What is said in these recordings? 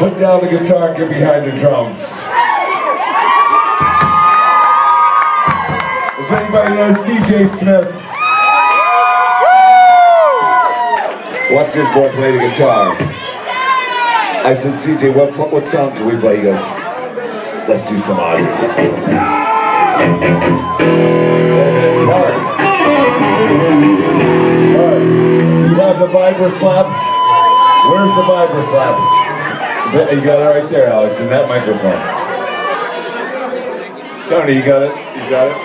Put down the guitar and get behind the drums. Does anybody know CJ Smith? Watch this boy play the guitar. I said, CJ, what song can we play? He goes, let's do some Ozzy. Mark. Do you have the vibra slap? Where's the vibra slap? You got it right there, Alex, in that microphone. Tony, you got it? You got it?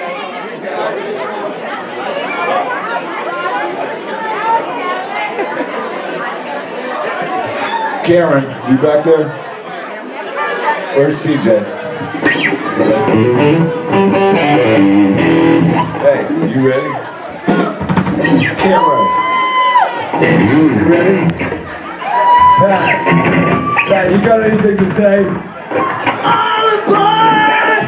Cameron, you back there? Where's CJ? Hey, you ready? Cameron, you ready? Pat, you got anything to say? All aboard!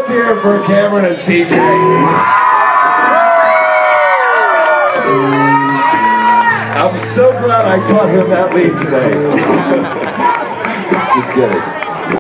hear it for Cameron and CJ. I'm so glad I taught him that lead today. Just kidding.